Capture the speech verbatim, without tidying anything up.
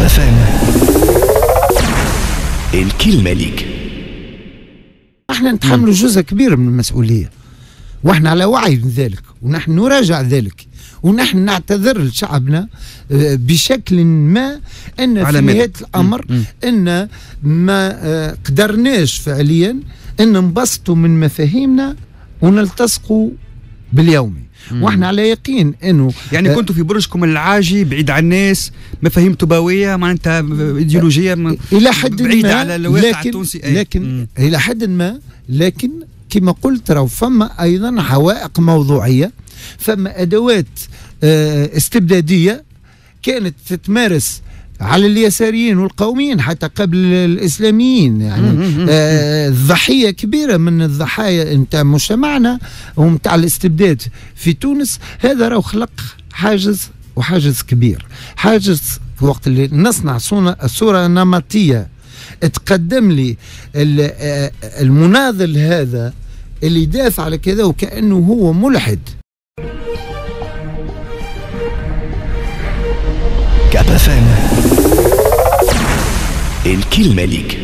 كابا فام الكلمة ليك. احنا نتحمل جزء كبير من المسؤولية، واحنا على وعي من ذلك، ونحن نراجع ذلك، ونحن نعتذر لشعبنا بشكل ما ان في نهاية الامر ان ما قدرناش فعليا ان نبسطوا من مفاهيمنا ونلتصقوا باليومي. مم. واحنا على يقين انه يعني كنتوا في برجكم العاجي بعيد عن الناس، مفاهيم طباويه معناتها ايديولوجيه الى حد بعيده ما، على الواقع لكن التونسي. لكن مم. الى حد ما، لكن كما قلت راهو فما ايضا عوائق موضوعيه، فما ادوات استبداديه كانت تتمارس على اليساريين والقوميين حتى قبل الإسلاميين، يعني آه ضحية كبيرة من الضحايا نتاع مجتمعنا ومتاع الاستبداد في تونس. هذا راهو خلق حاجز، وحاجز كبير، حاجز وقت اللي نصنع صورة نمطية تقدم لي المناضل هذا اللي يدافع على كذا وكأنه هو ملحد. كابا فام الكلمة ليك.